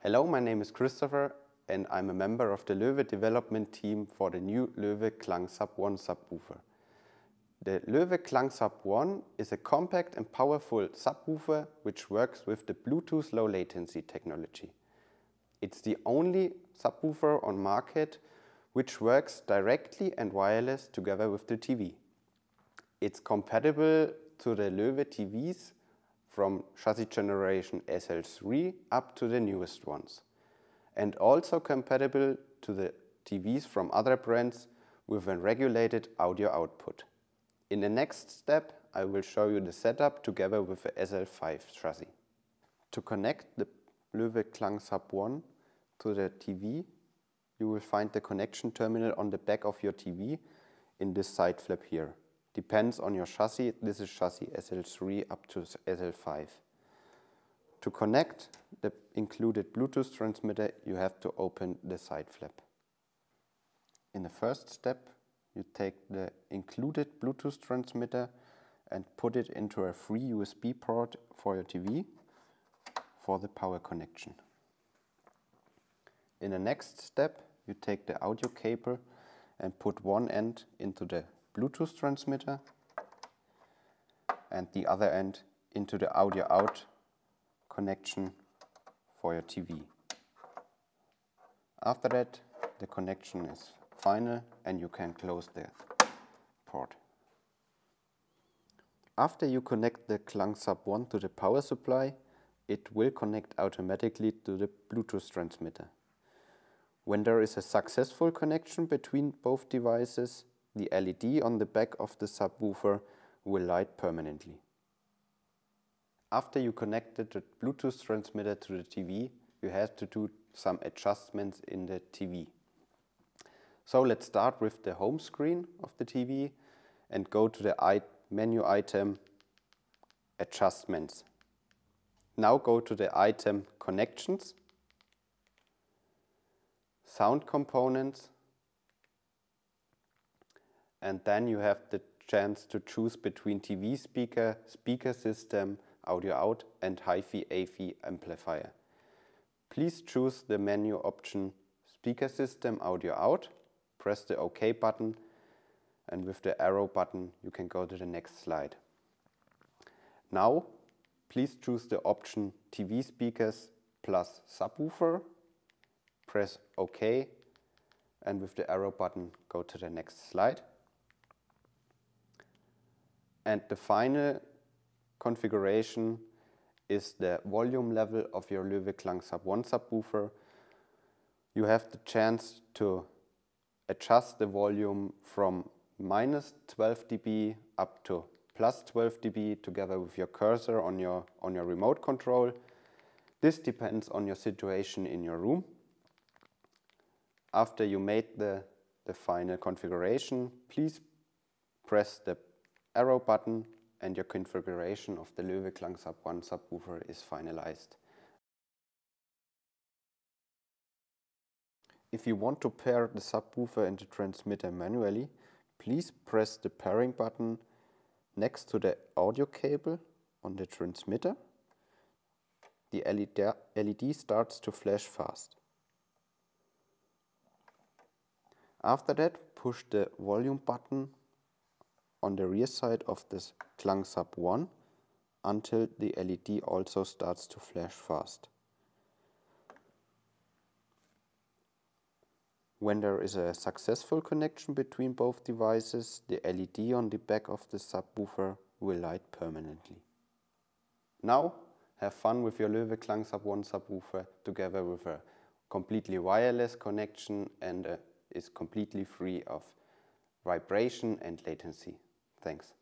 Hello, my name is Christopher and I'm a member of the Löwe development team for the new Löwe KlangSub 1 subwoofer. The Löwe KlangSub 1 is a compact and powerful subwoofer which works with the Bluetooth low latency technology. It's the only subwoofer on market which works directly and wireless together with the TV. It's compatible to the Löwe TVs from chassis generation SL3 up to the newest ones, and also compatible to the TVs from other brands with a regulated audio output. In the next step, I will show you the setup together with the SL5 chassis. To connect the Löwe KlangSub 1 to the TV, you will find the connection terminal on the back of your TV in this side flap here. Depends on your chassis, this is chassis SL3 up to SL5. To connect the included Bluetooth transmitter, you have to open the side flap. In the first step, you take the included Bluetooth transmitter and put it into a free USB port for your TV for the power connection. In the next step, you take the audio cable and put one end into the Bluetooth transmitter and the other end into the audio out connection for your TV. After that, the connection is final and you can close the port. After you connect the KlangSub 1 to the power supply, it will connect automatically to the Bluetooth transmitter. When there is a successful connection between both devices, the LED on the back of the subwoofer will light permanently. After you connected the Bluetooth transmitter to the TV, you have to do some adjustments in the TV. So let's start with the home screen of the TV and go to the menu item Adjustments. Now go to the item Connections, Sound Components, and then you have the chance to choose between TV speaker, speaker system, audio out and HiFi AV amplifier. Please choose the menu option speaker system audio out, press the OK button, and with the arrow button you can go to the next slide. Now please choose the option TV speakers plus subwoofer, press OK, and with the arrow button go to the next slide. And the final configuration is the volume level of your Löwe KlangSub 1 subwoofer. You have the chance to adjust the volume from minus 12 dB up to plus 12 dB together with your cursor on your remote control. This depends on your situation in your room. After you made the final configuration, please press the arrow button and your configuration of the Löwe KlangSub 1 subwoofer is finalized. If you want to pair the subwoofer and the transmitter manually, please press the pairing button next to the audio cable on the transmitter. The LED starts to flash fast. After that, push the volume button on the rear side of this KlangSub 1 until the LED also starts to flash fast. When there is a successful connection between both devices, the LED on the back of the subwoofer will light permanently. Now have fun with your Löwe KlangSub 1 subwoofer together with a completely wireless connection and is completely free of vibration and latency. Thanks.